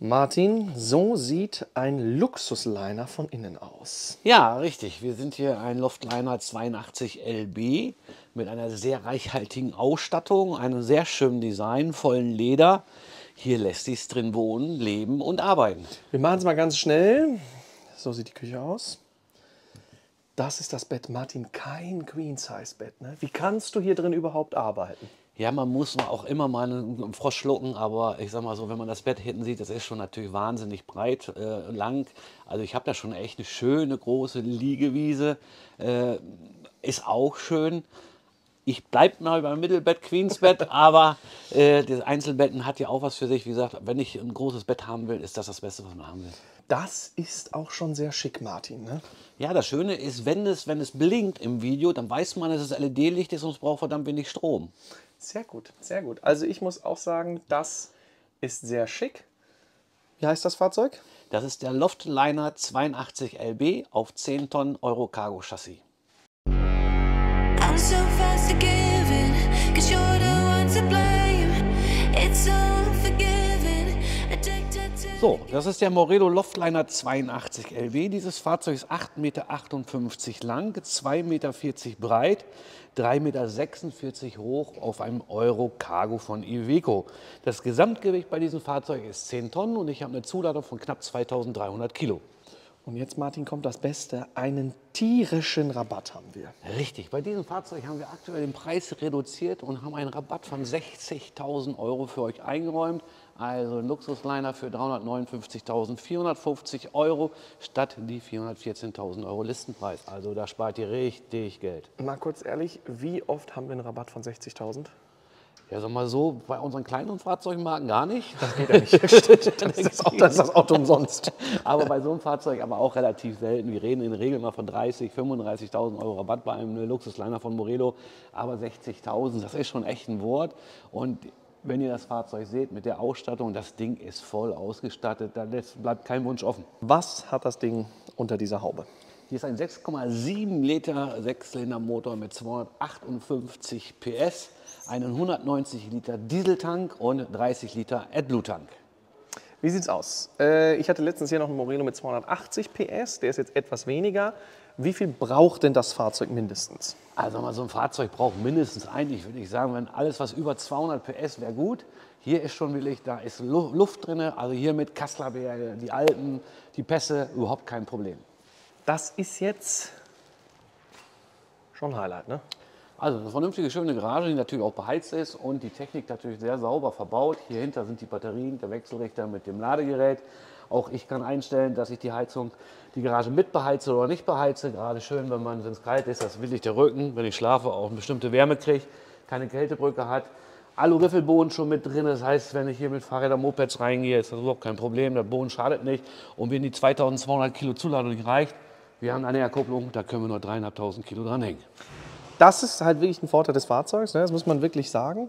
Martin, so sieht ein Luxusliner von innen aus. Ja, richtig. Wir sind hier ein Loftliner 82 LB mit einer sehr reichhaltigen Ausstattung, einem sehr schönen Design, vollen Leder. Hier lässt sich's drin wohnen, leben und arbeiten. Wir machen es mal ganz schnell. So sieht die Küche aus. Das ist das Bett, Martin, kein Queen-Size-Bett. Ne? Wie kannst du hier drin überhaupt arbeiten? Ja, man muss auch immer mal einen Frosch schlucken, aber ich sag mal so, wenn man das Bett hinten sieht, das ist schon natürlich wahnsinnig breit, lang. Also ich habe da schon echt eine schöne große Liegewiese, ist auch schön. Ich bleibe mal beim Mittelbett, Queensbett, aber das Einzelbetten hat ja auch was für sich. Wie gesagt, wenn ich ein großes Bett haben will, ist das das Beste, was man haben will. Das ist auch schon sehr schick, Martin. Ne? Ja, das Schöne ist, wenn es blinkt im Video, dann weiß man, dass es LED-Licht ist und es braucht verdammt wenig Strom. Sehr gut, sehr gut. Also ich muss auch sagen, das ist sehr schick. Wie heißt das Fahrzeug? Das ist der Loftliner 82 LB auf 10 Tonnen Euro-Cargo-Chassis. I'm so fast forgiving, 'cause you're the one to blame. It's unforgiving, addicted to. So, das ist der Morelo Loftliner 82 LB. Dieses Fahrzeug ist 8,58 Meter lang, 2,40 Meter breit, 3,46 Meter hoch auf einem Euro-Cargo von Iveco. Das Gesamtgewicht bei diesem Fahrzeug ist 10 Tonnen und ich habe eine Zuladung von knapp 2300 Kilo. Und jetzt, Martin, kommt das Beste. Einen tierischen Rabatt haben wir. Richtig, bei diesem Fahrzeug haben wir aktuell den Preis reduziert und haben einen Rabatt von 60.000 Euro für euch eingeräumt. Also ein Luxusliner für 359.450 Euro statt die 414.000 Euro Listenpreis. Also da spart ihr richtig Geld. Mal kurz ehrlich, wie oft haben wir einen Rabatt von 60.000? Ja, sag mal so, bei unseren kleineren Fahrzeugenmarken gar nicht. Das geht ja nicht. Das ist das Auto umsonst. Aber bei so einem Fahrzeug aber auch relativ selten. Wir reden in der Regel mal von 30.000, 35.000 Euro Rabatt bei einem Luxusliner von Morelo. Aber 60.000, das ist schon echt ein Wort. Und wenn ihr das Fahrzeug seht mit der Ausstattung, das Ding ist voll ausgestattet, da bleibt kein Wunsch offen. Was hat das Ding unter dieser Haube? Hier ist ein 6,7 Liter Sechszylindermotor mit 258 PS, einen 190 Liter Dieseltank und 30 Liter AdBlue-Tank. Wie sieht's aus? Ich hatte letztens hier noch einen Moreno mit 280 PS, der ist jetzt etwas weniger. Wie viel braucht denn das Fahrzeug mindestens? Also mal so ein Fahrzeug braucht mindestens eigentlich, würde ich sagen, wenn alles was über 200 PS wäre gut. Hier ist schon wirklich, da ist Luft drin, also hier mit Kasseler Berge, die Alpen, die Pässe, überhaupt kein Problem. Das ist jetzt schon ein Highlight, ne? Also eine vernünftige, schöne Garage, die natürlich auch beheizt ist und die Technik natürlich sehr sauber verbaut. Hier hinter sind die Batterien, der Wechselrichter mit dem Ladegerät. Auch ich kann einstellen, dass ich die Garage mit beheize oder nicht beheize. Gerade schön, wenn es kalt ist, das will ich der Rücken, wenn ich schlafe, auch eine bestimmte Wärme kriege, keine Kältebrücke hat. Alu-Riffelboden schon mit drin, das heißt, wenn ich hier mit Fahrrädern, Mopeds reingehe, ist das überhaupt kein Problem. Der Boden schadet nicht und wenn die 2200 Kilo Zuladung nicht reicht, wir haben eine Erkupplung, da können wir nur 3.500 Kilo dranhängen. Das ist halt wirklich ein Vorteil des Fahrzeugs, ne? Das muss man wirklich sagen.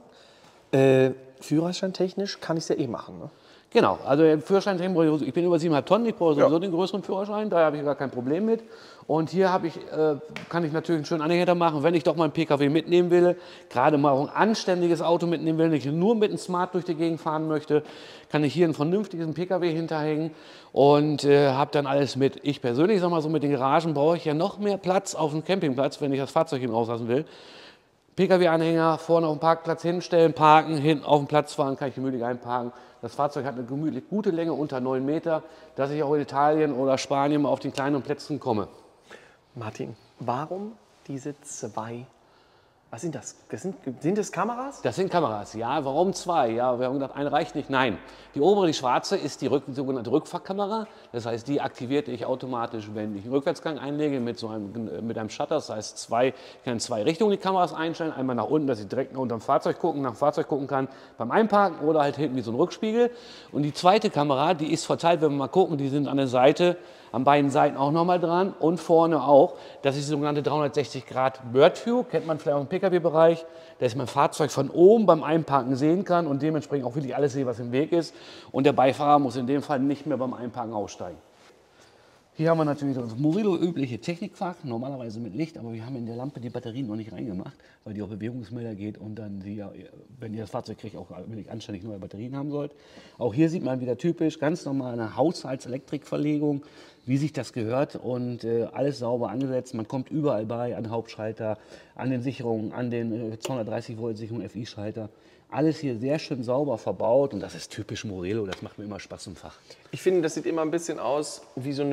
Führerscheintechnisch kann ich es ja eh machen. Ne? Genau, also der Führerschein, ich bin über 7,5 Tonnen, ich brauche sowieso den größeren Führerschein, daher habe ich gar kein Problem mit. Und hier kann ich natürlich einen schönen Anhänger machen, wenn ich doch mal einen PKW mitnehmen will, gerade mal ein anständiges Auto mitnehmen will, wenn ich nur mit einem Smart durch die Gegend fahren möchte, kann ich hier einen vernünftigen PKW hinterhängen und habe dann alles mit. Ich persönlich, sag mal so, mit den Garagen brauche ich ja noch mehr Platz auf dem Campingplatz, wenn ich das Fahrzeug hinten rauslassen will. PKW-Anhänger vorne auf dem Parkplatz hinstellen, parken, hinten auf dem Platz fahren, kann ich gemütlich einparken. Das Fahrzeug hat eine gemütlich gute Länge unter 9 Meter, dass ich auch in Italien oder Spanien mal auf den kleinen Plätzen komme. Martin, warum diese zwei? Was sind das? Sind das Kameras? Das sind Kameras, ja. Warum zwei? Ja, wir haben gedacht, eine reicht nicht. Nein. Die obere, die schwarze, ist die sogenannte Rückfahrkamera. Das heißt, die aktivierte ich automatisch, wenn ich einen Rückwärtsgang einlege mit einem Shutter. Das heißt, ich kann in zwei Richtungen die Kameras einstellen. Einmal nach unten, dass ich direkt unter dem Fahrzeug nach dem Fahrzeug gucken kann beim Einparken oder halt hinten wie so ein Rückspiegel. Und die zweite Kamera, die ist verteilt, wenn wir mal gucken, die sind an der Seite, an beiden Seiten auch nochmal dran und vorne auch. Das ist die sogenannte 360 Grad Bird View, kennt man vielleicht auch im Pkw-Bereich, dass ich mein Fahrzeug von oben beim Einparken sehen kann und dementsprechend auch wirklich alles sehe, was im Weg ist. Und der Beifahrer muss in dem Fall nicht mehr beim Einparken aussteigen. Hier haben wir natürlich das Murillo-übliche Technikfach, normalerweise mit Licht, aber wir haben in der Lampe die Batterien noch nicht reingemacht, weil die auf Bewegungsmelder geht und dann, wenn ihr das Fahrzeug kriegt, auch wirklich anständig neue Batterien haben sollt. Auch hier sieht man wieder typisch, ganz normal eine Haushaltselektrikverlegung, wie sich das gehört und alles sauber angesetzt. Man kommt überall bei, an Hauptschalter, an den Sicherungen, an den 230 Volt Sicherung FI-Schalter. Alles hier sehr schön sauber verbaut und das ist typisch Murillo, das macht mir immer Spaß im Fach. Ich finde, das sieht immer ein bisschen aus wie so eine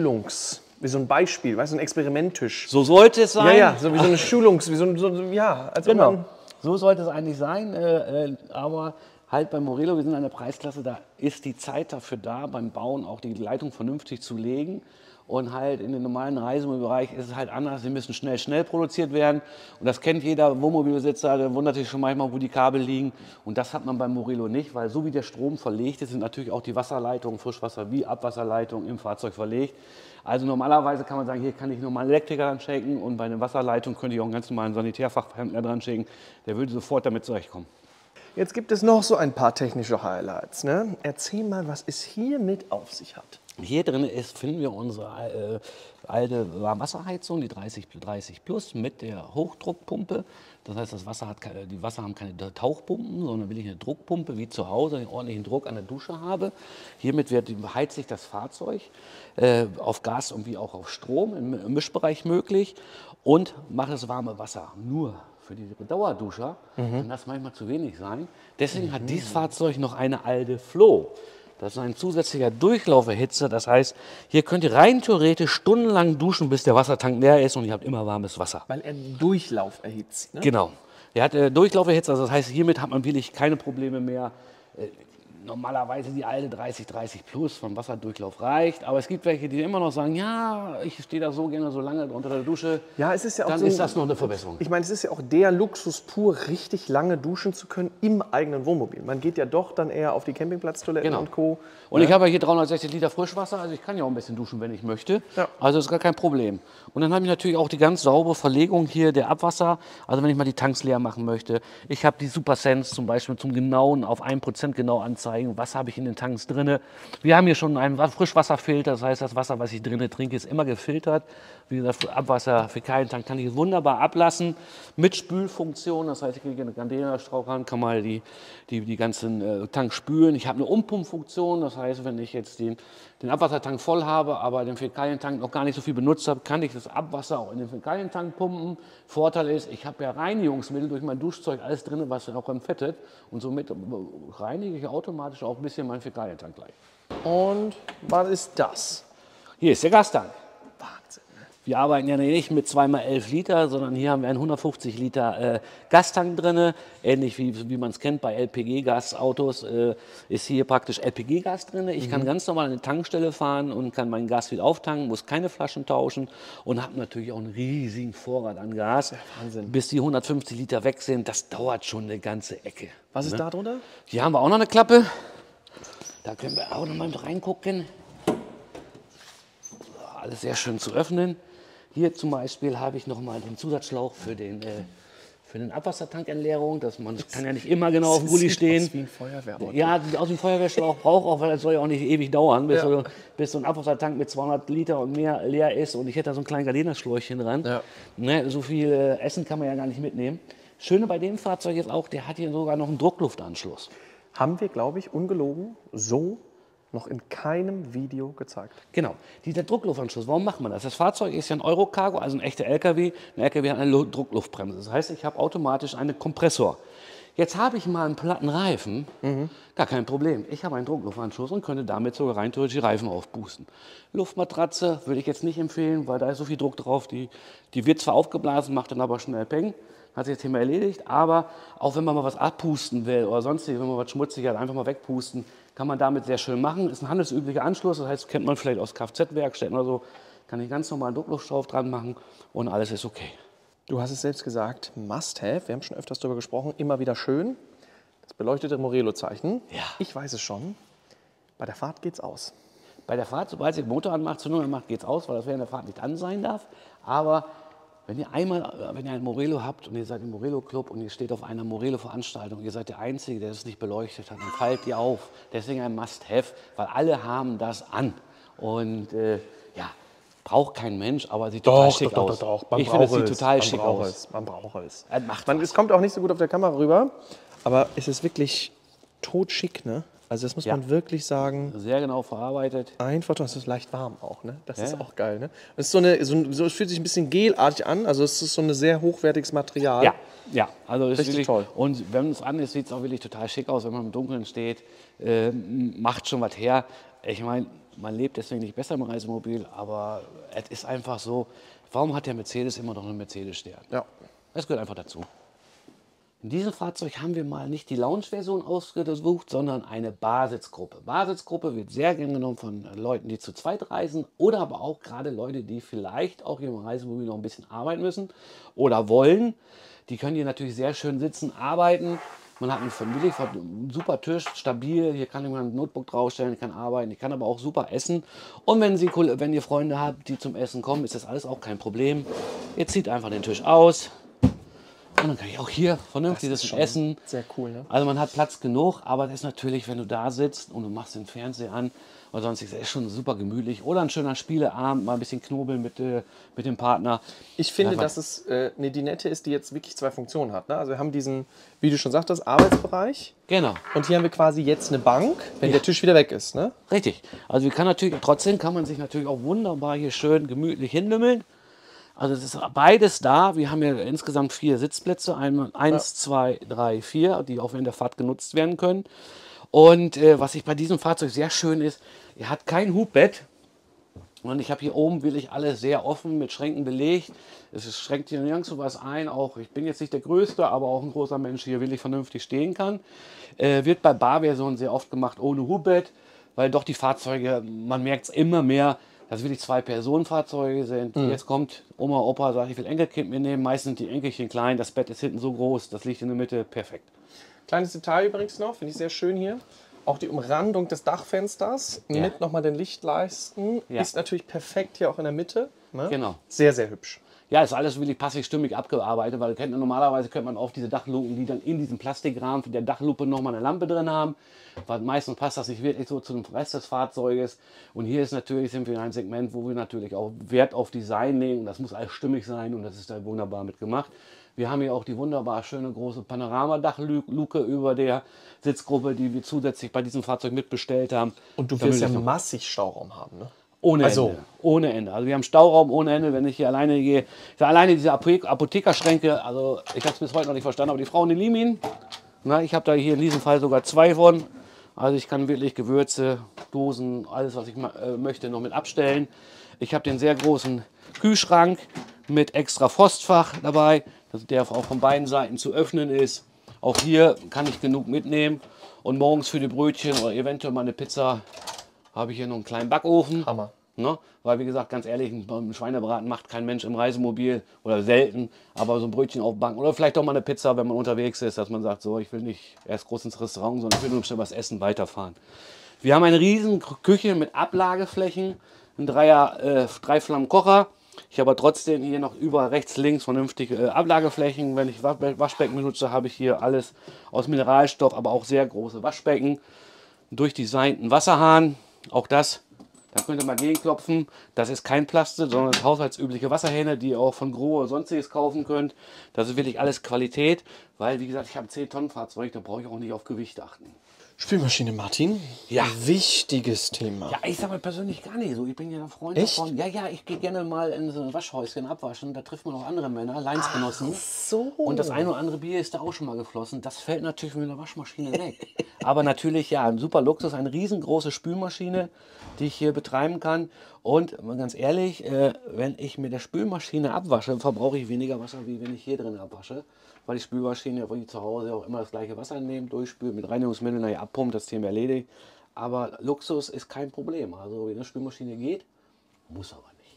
wie so ein Beispiel, weißt du, ein Experimenttisch. So sollte es sein. Ja, so wie so eine ja, also Genau, so sollte es eigentlich sein, aber halt bei Murillo, wir sind in einer Preisklasse, da ist die Zeit dafür da, beim Bauen auch die Leitung vernünftig zu legen. Und halt in den normalen Reisemobilbereich ist es halt anders. Sie müssen schnell produziert werden. Und das kennt jeder Wohnmobilbesitzer, der wundert sich schon manchmal, wo die Kabel liegen. Und das hat man beim Murillo nicht, weil so wie der Strom verlegt ist, sind natürlich auch die Wasserleitungen, Frischwasser- wie Abwasserleitungen im Fahrzeug verlegt. Also normalerweise kann man sagen, hier kann ich nur mal einen Elektriker dran schicken und bei einer Wasserleitung könnte ich auch einen ganz normalen Sanitärfachhändler dran schicken. Der würde sofort damit zurechtkommen. Jetzt gibt es noch so ein paar technische Highlights. Ne? Erzähl mal, was es hier mit auf sich hat. Hier drin finden wir unsere alte Warmwasserheizung, die 30 Plus mit der Hochdruckpumpe. Das heißt, die Wasser haben keine Tauchpumpen, sondern will ich eine Druckpumpe wie zu Hause, einen ordentlichen Druck an der Dusche habe. Hiermit heizt sich das Fahrzeug auf Gas und wie auch auf Strom im Mischbereich möglich und macht das warme Wasser nur. Für die Dauerduscher kann das manchmal zu wenig sein. Deswegen hat dieses Fahrzeug noch eine alte Flow. Das ist ein zusätzlicher Durchlauferhitzer. Das heißt, hier könnt ihr rein theoretisch stundenlang duschen, bis der Wassertank leer ist und ihr habt immer warmes Wasser. Weil er Durchlauf erhitzt. Ne? Genau. Er hat Durchlauferhitzer. Das heißt, hiermit hat man wirklich keine Probleme mehr. Normalerweise die alte 30 Plus vom Wasserdurchlauf reicht. Aber es gibt welche, die immer noch sagen, ja, ich stehe da so gerne so lange unter der Dusche. Ja, es ist ja auch dann so, ist das noch eine Verbesserung. Ich meine, es ist ja auch der Luxus pur, richtig lange duschen zu können im eigenen Wohnmobil. Man geht ja doch dann eher auf die Campingplatztoiletten und Co. Und ich habe ja hier 360 Liter Frischwasser, also ich kann ja auch ein bisschen duschen, wenn ich möchte. Ja. Also das ist gar kein Problem. Und dann habe ich natürlich auch die ganz saubere Verlegung hier der Abwasser, also wenn ich mal die Tanks leer machen möchte. Ich habe die Supersense zum Beispiel zum genauen, auf 1% genau anzeigen, was habe ich in den Tanks drin. Wir haben hier schon einen Frischwasserfilter, das heißt, das Wasser, was ich drin trinke, ist immer gefiltert. Wie gesagt, Abwasser, Fäkalientank kann ich wunderbar ablassen mit Spülfunktion. Das heißt, ich kriege eine Gardena-Strauch ran, kann mal die ganzen Tanks spülen. Ich habe eine Umpumpfunktion, das heißt, wenn ich jetzt den Abwassertank voll habe, aber den Fäkalientank noch gar nicht so viel benutzt habe, kann ich das Abwasser auch in den Fäkalientank pumpen. Vorteil ist, ich habe ja Reinigungsmittel durch mein Duschzeug, alles drin, was auch entfettet. Und somit reinige ich automatisch auch ein bisschen meinen Fäkalientank gleich. Und was ist das? Hier ist der Gastank. Wahnsinn. Wir arbeiten ja nicht mit 2x11 Liter, sondern hier haben wir einen 150 Liter Gastank drin. Ähnlich wie man es kennt bei LPG-Gasautos ist hier praktisch LPG-Gas drin. Ich kann ganz normal an eine Tankstelle fahren und kann mein Gas wieder auftanken, muss keine Flaschen tauschen und habe natürlich auch einen riesigen Vorrat an Gas. Wahnsinn. Bis die 150 Liter weg sind, das dauert schon eine ganze Ecke. Was ist da drunter? Hier haben wir auch noch eine Klappe. Da können wir auch noch mal mit reingucken. Alles sehr schön zu öffnen. Hier zum Beispiel habe ich noch mal den Zusatzschlauch für den Abwassertankentleerung. Das kann ja nicht immer genau auf dem Gully stehen. Aus wie ein Feuerwehrauto. Ja, aus dem Feuerwehrschlauch braucht auch, weil das soll ja auch nicht ewig dauern, bis so ein Abwassertank mit 200 Liter und mehr leer ist. Und ich hätte da so ein kleines Gardena-Schläuchchen dran. Ja. Ne, so viel Essen kann man ja gar nicht mitnehmen. Schöne bei dem Fahrzeug ist auch, der hat hier sogar noch einen Druckluftanschluss. Haben wir, glaube ich, ungelogen so noch in keinem Video gezeigt. Genau, dieser Druckluftanschluss, warum macht man das? Das Fahrzeug ist ja ein Eurocargo, also ein echter LKW. Ein LKW hat eine Druckluftbremse. Das heißt, ich habe automatisch einen Kompressor. Jetzt habe ich mal einen platten Reifen, gar kein Problem. Ich habe einen Druckluftanschluss und könnte damit sogar rein theoretisch die Reifen aufpusten. Luftmatratze würde ich jetzt nicht empfehlen, weil da ist so viel Druck drauf. Die wird zwar aufgeblasen, macht dann aber schnell Peng. Hat sich das Thema erledigt, aber auch wenn man mal was abpusten will oder sonstiges, wenn man was schmutzig hat, einfach mal wegpusten, kann man damit sehr schön machen. Ist ein handelsüblicher Anschluss, das heißt, kennt man vielleicht aus Kfz-Werkstätten oder so, kann ich ganz normal einen Druckluftschlauch dran machen und alles ist okay. Du hast es selbst gesagt, must have, wir haben schon öfters darüber gesprochen, immer wieder schön. Das beleuchtete Murillo-Zeichen. Ja. Ich weiß es schon, bei der Fahrt geht's aus. Bei der Fahrt, sobald sie den Motor anmacht, Zündung anmacht, geht's aus, weil das während der Fahrt nicht an sein darf. Aber wenn ihr einen Murillo habt und ihr seid im Murillo-Club und ihr steht auf einer Murillo-Veranstaltung, ihr seid der Einzige, der es nicht beleuchtet hat, dann fallt ihr auf. Deswegen ein Must-Have, weil alle haben das an. Und ja, braucht kein Mensch, aber sieht total schick aus. Man Ich finde, es braucht sieht es. total Man schick braucht aus. es. Man braucht es. Macht Es kommt auch nicht so gut auf der Kamera rüber, aber es ist wirklich totschick, ne? Also das muss Ja. man wirklich sagen. Sehr genau verarbeitet. Einfach, es ist leicht warm auch, ne? Das ist Ja. auch geil, ne? Es ist es fühlt sich ein bisschen gelartig an, also es ist so ein sehr hochwertiges Material. Ja, ja, also ist Richtig wirklich toll. Und wenn es an ist, sieht es auch wirklich total schick aus, wenn man im Dunkeln steht. Macht schon was her. Ich meine, man lebt deswegen nicht besser im Reisemobil, aber es ist einfach so. Warum hat der Mercedes immer noch einen Mercedes-Stern? Ja. Das gehört einfach dazu. In diesem Fahrzeug haben wir mal nicht die Lounge-Version ausgesucht, sondern eine Barsitzgruppe. Barsitzgruppe wird sehr gern genommen von Leuten, die zu zweit reisen oder aber auch gerade Leute, die vielleicht auch hier im Reisemobil noch ein bisschen arbeiten müssen oder wollen. Die können hier natürlich sehr schön sitzen, arbeiten. Man hat einen super Tisch, stabil. Hier kann man ein Notebook draufstellen, kann arbeiten, ich kann aber auch super essen. Und wenn ihr Freunde habt, die zum Essen kommen, ist das alles auch kein Problem. Ihr zieht einfach den Tisch aus. Und dann kann ich auch hier vernünftig Das ist das schon essen. sehr cool, ne? Also man hat Platz genug, aber das ist natürlich, wenn du da sitzt und du machst den Fernseher an oder sonst ist es schon super gemütlich. Oder ein schöner Spieleabend, mal ein bisschen knobeln mit dem Partner. Ich finde, Ja, dass es eine Dinette ist, die jetzt wirklich zwei Funktionen hat. Ne? Also wir haben diesen, wie du schon sagtest, Arbeitsbereich. Genau, Und hier haben wir quasi jetzt eine Bank, wenn der Tisch wieder weg ist. Ne? richtig. Also trotzdem kann man sich natürlich auch wunderbar hier schön gemütlich hinlümmeln. Also es ist beides da. Wir haben ja insgesamt 4 Sitzplätze. Eins, 2, 3, 4, die auch während der Fahrt genutzt werden können. Und was ich bei diesem Fahrzeug sehr schön ist, er hat kein Hubbett. Und ich habe hier oben wirklich alles sehr offen mit Schränken belegt. Schränkt hier nirgendwo was ein. Auch ich bin jetzt nicht der Größte, aber auch ein großer Mensch hier wirklich vernünftig stehen kann. Wird bei Barversionen sehr oft gemacht ohne Hubbett, weil doch die Fahrzeuge, man merkt es immer mehr, dass wirklich 2-Personen-Fahrzeuge sind. Jetzt kommt Oma, Opa, sagt, ich will Enkelkind mitnehmen. Meistens sind die Enkelchen klein, das Bett ist hinten so groß, das liegt in der Mitte, perfekt. Kleines Detail übrigens noch, finde ich sehr schön hier. Auch die Umrandung des Dachfensters Ja. mit nochmal den Lichtleisten Ja. ist natürlich perfekt hier auch in der Mitte. Ne? Genau. Sehr, sehr hübsch. Ja, ist alles wirklich passig stimmig abgearbeitet, weil normalerweise könnte man auf diese Dachluken, die dann in diesem Plastikrahmen der Dachlupe nochmal eine Lampe drin haben. Weil meistens passt das nicht wirklich so zu dem Rest des Fahrzeuges. Und hier sind wir in einem Segment, wo wir natürlich auch Wert auf Design legen. Das muss alles stimmig sein und das ist da wunderbar mit gemacht. Wir haben hier auch die wunderbar schöne große Panoramadachluke über der Sitzgruppe, die wir zusätzlich bei diesem Fahrzeug mitbestellt haben. Und du wirst ja massig Stauraum haben. Ne? Ohne Also- Ende. Ohne Ende. Also wir haben Stauraum ohne Ende, wenn ich hier alleine gehe. Alleine diese Apothekerschränke, also ich habe es bis heute noch nicht verstanden, aber die Frauen, die lieben ihn. Na, ich habe da hier in diesem Fall sogar 2 von. Also ich kann wirklich Gewürze, Dosen, alles was ich möchte noch mit abstellen. Ich habe den sehr großen Kühlschrank mit extra Frostfach dabei, dass der auch von beiden Seiten zu öffnen ist. Auch hier kann ich genug mitnehmen. Und morgens für die Brötchen oder eventuell mal eine Pizza habe ich hier noch einen kleinen Backofen. Hammer. Ne? Weil, wie gesagt, ganz ehrlich, ein Schweinebraten macht kein Mensch im Reisemobil oder selten, aber so ein Brötchen aufbacken oder vielleicht auch mal eine Pizza, wenn man unterwegs ist, dass man sagt, so, ich will nicht erst groß ins Restaurant, sondern ich will nur schnell was essen, weiterfahren. Wir haben eine riesen Küche mit Ablageflächen, ein 3-Flammen-Kocher. Ich habe aber trotzdem hier noch überall rechts, links vernünftige Ablageflächen. Wenn ich Waschbecken benutze, habe ich hier alles aus Mineralstoff, aber auch sehr große Waschbecken. Durchdesignten Wasserhahn, auch das. Da könnt ihr mal gegenklopfen. Das ist kein Plastik, sondern das haushaltsübliche Wasserhähne, die ihr auch von Gros oder sonstiges kaufen könnt. Das ist wirklich alles Qualität, weil, wie gesagt, ich habe ein 10-Tonnen-Fahrzeug, da brauche ich auch nicht auf Gewicht achten. Spülmaschine, Martin. Ja. Wichtiges Thema. Ja, ich sage mal persönlich gar nicht so. Ich bin ja ein Freund Echt? davon. Ja, ich gehe gerne mal in so ein Waschhäuschen abwaschen. Da trifft man auch andere Männer, Leinsgenossen. So. Und das eine oder andere Bier ist da auch schon mal geflossen. Das fällt natürlich mit der Waschmaschine weg. Aber natürlich, ja, ein super Luxus, eine riesengroße Spülmaschine, die ich hier betreiben kann. Und mal ganz ehrlich, wenn ich mit der Spülmaschine abwasche, verbrauche ich weniger Wasser, wie wenn ich hier drin abwasche. Weil die Spülmaschine, wo ich zu Hause auch immer das gleiche Wasser nehmen, durchspülen, mit Reinigungsmitteln nachher abpumpt, das Thema erledigt. Aber Luxus ist kein Problem. Also wenn eine Spülmaschine geht, muss aber nicht.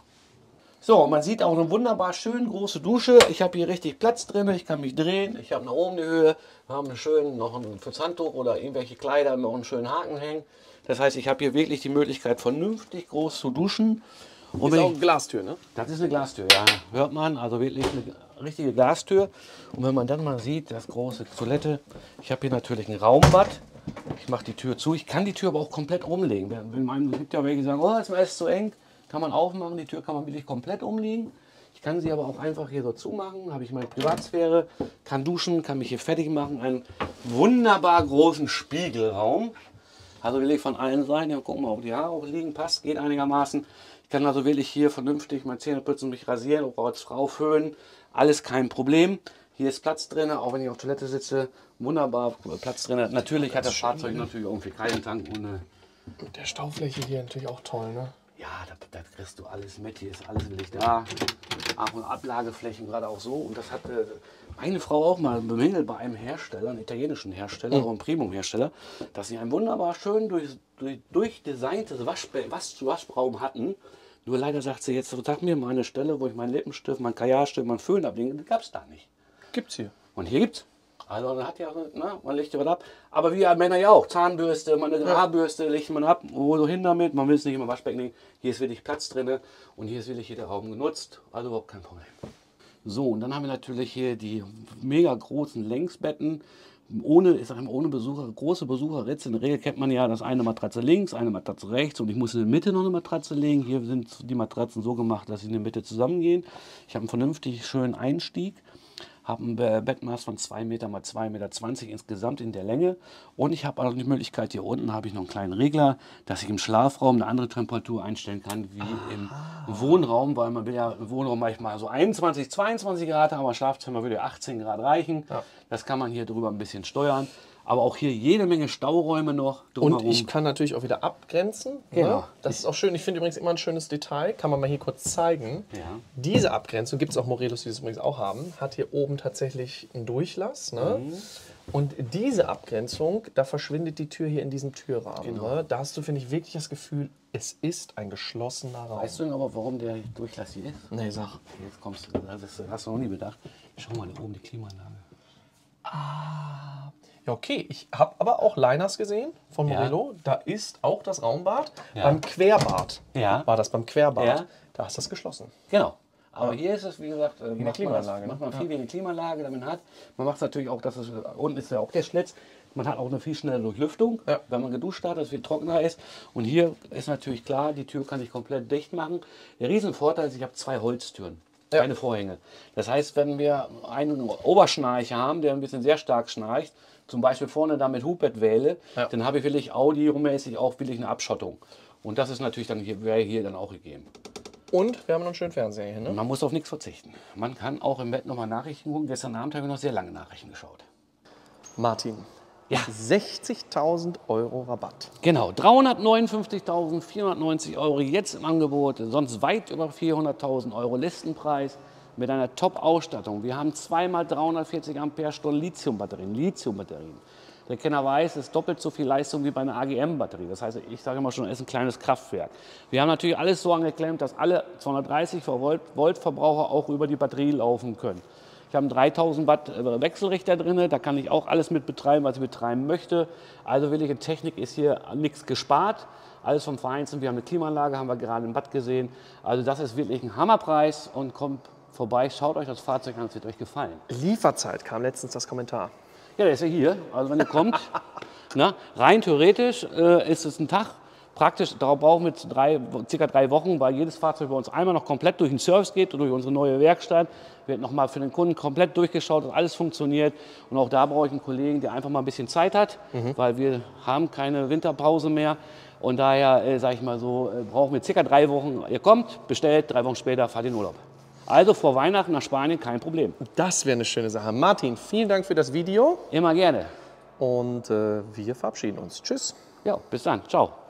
So, man sieht auch eine wunderbar schön große Dusche. Ich habe hier richtig Platz drin, ich kann mich drehen. Ich habe nach oben die Höhe. Wir haben noch fürs Handtuch oder irgendwelche Kleider noch einen schönen Haken hängen. Das heißt, ich habe hier wirklich die Möglichkeit, vernünftig groß zu duschen. Und ist wenn auch ich, eine Glastür, ne? das ist eine Glastür, ja. Hört man, also wirklich eine richtige Glastür. Und wenn man dann mal sieht, das große Toilette, ich habe hier natürlich ein Raumbad. Ich mache die Tür zu. Ich kann die Tür aber auch komplett umlegen. Es gibt ja welche, die sagen, oh, ist mir alles zu eng. Kann man aufmachen, die Tür kann man wirklich komplett umlegen. Ich kann sie aber auch einfach hier so zumachen. Habe ich meine Privatsphäre, kann duschen, kann mich hier fertig machen. Einen wunderbar großen Spiegelraum. Also will ich von allen Seiten, ja, gucken mal, ob die Haare auch liegen, passt, geht einigermaßen. Ich kann also wirklich hier vernünftig meine Zähne putzen, mich rasieren, auch als Frau föhnen. Alles kein Problem. Hier ist Platz drin, auch wenn ich auf Toilette sitze. Wunderbar Platz drin. Natürlich hat das Fahrzeug natürlich irgendwie keinen Tank. Und der Staufläche hier natürlich auch toll, ne? Ja, da kriegst du alles mit. Hier ist alles willig da. Ab- und Ablageflächen gerade auch so. Und das hat meine Frau auch mal bemängelt bei einem Hersteller, einem italienischen Hersteller, auch einem Premium-Hersteller, dass sie ein wunderbar schön durchdesigntes Waschraum hatten. Nur leider sagt sie jetzt, sag mir mal eine Stelle, wo ich meinen Lippenstift, mein Kajalstift, meinen Föhn ablegen. Das gab es da nicht. Gibt's hier. Und hier gibt's. Also man hat ja, ne, man legt ja was ab. Aber wir Männer ja auch. Zahnbürste, meine Haarbürste legt man ab. Wo so hin damit? Man will es nicht immer Waschbecken legen. Hier ist wirklich Platz drin. Und hier ist wirklich jeder Raum genutzt. Also überhaupt kein Problem. So, und dann haben wir natürlich hier die mega großen Längsbetten. Ohne Besucher, große Besucherritze. In der Regel kennt man ja, dass eine Matratze links, eine Matratze rechts und ich muss in der Mitte noch eine Matratze legen. Hier sind die Matratzen so gemacht, dass sie in der Mitte zusammengehen. Ich habe einen vernünftig schönen Einstieg. Habe ein Bettmaß von 2 Meter mal 2,20 Meter insgesamt in der Länge. Und ich habe auch die Möglichkeit, hier unten habe ich noch einen kleinen Regler, dass ich im Schlafraum eine andere Temperatur einstellen kann wie im Wohnraum, weil man will ja im Wohnraum manchmal so 21, 22 Grad haben, aber im Schlafzimmer würde 18 Grad reichen. Ja. Das kann man hier drüber ein bisschen steuern. Aber auch hier jede Menge Stauräume noch drumherum. Und ich kann natürlich auch wieder abgrenzen. Genau. Ne? Das ist auch schön. Ich finde übrigens immer ein schönes Detail. Kann man mal hier kurz zeigen. Ja. Diese Abgrenzung, gibt es auch Morelos, die das übrigens auch haben, hat hier oben tatsächlich einen Durchlass. Ne? Und diese Abgrenzung, da verschwindet die Tür hier in diesem Türrahmen. Genau. Ne? Da hast du, finde ich, wirklich das Gefühl, es ist ein geschlossener Raum. Weißt du denn aber, warum der Durchlass hier ist? Nee, sag. Jetzt kommst du, das hast du noch nie bedacht. Schau mal, da oben die Klimaanlage. Ah. Ja, okay. Ich habe aber auch Liners gesehen von Morelo. Ja. Da ist auch das Raumbad. Ja. Beim Querbad war das beim Querbad. Ja. Da ist das geschlossen. Genau. Aber hier ist es, wie gesagt, macht man viel wie eine Klimaanlage damit hat. Man macht es natürlich auch, dass es, unten ist ja auch der Schlitz. Man hat auch eine viel schnellere Durchlüftung, wenn man geduscht hat, dass es viel trockener ist. Und hier ist natürlich klar, die Tür kann ich komplett dicht machen. Der Riesenvorteil ist, ich habe 2 Holztüren. Keine Vorhänge. Das heißt, wenn wir einen Oberschnarcher haben, der ein bisschen sehr stark schnarcht, zum Beispiel vorne da mit Hubert wähle, dann habe ich wirklich Audi-mäßig auch wirklich eine Abschottung. Und das ist natürlich dann wäre hier dann auch gegeben. Und wir haben noch einen schönen Fernseher hier, ne? Man muss auf nichts verzichten. Man kann auch im Bett nochmal Nachrichten gucken. Gestern Abend habe ich noch sehr lange Nachrichten geschaut. Martin, 60.000 € Rabatt. Genau, 359.490 € jetzt im Angebot, sonst weit über 400.000 € Listenpreis mit einer Top-Ausstattung. Wir haben 2x 340 Ampere-Stunden Lithiumbatterien. Der Kenner weiß, es ist doppelt so viel Leistung wie bei einer AGM-Batterie. Das heißt, ich sage immer schon, es ist ein kleines Kraftwerk. Wir haben natürlich alles so angeklemmt, dass alle 230 Volt Verbraucher auch über die Batterie laufen können. Ich habe einen 3000 Watt Wechselrichter drin, da kann ich auch alles mit betreiben, was ich betreiben möchte. Also wirkliche Technik ist hier nichts gespart. Alles vom Feinsten. Wir haben eine Klimaanlage, haben wir gerade im Bad gesehen. Also das ist wirklich ein Hammerpreis und kommt vorbei, schaut euch das Fahrzeug an, es wird euch gefallen. Lieferzeit kam letztens das Kommentar. Ja, der ist ja hier. Also wenn ihr kommt, na, rein theoretisch ist es ein Tag. Praktisch, darauf brauchen wir circa 3 Wochen, weil jedes Fahrzeug bei uns einmal noch komplett durch den Service geht, durch unsere neue Werkstatt. Wird nochmal für den Kunden komplett durchgeschaut, dass alles funktioniert. Und auch da brauche ich einen Kollegen, der einfach mal ein bisschen Zeit hat, weil wir haben keine Winterpause mehr. Und daher, sage ich mal so, brauchen wir circa 3 Wochen. Ihr kommt, bestellt, 3 Wochen später fahrt in Urlaub. Also vor Weihnachten nach Spanien kein Problem. Das wäre eine schöne Sache. Martin, vielen Dank für das Video. Immer gerne. Und wir verabschieden uns. Tschüss. Ja, bis dann. Ciao.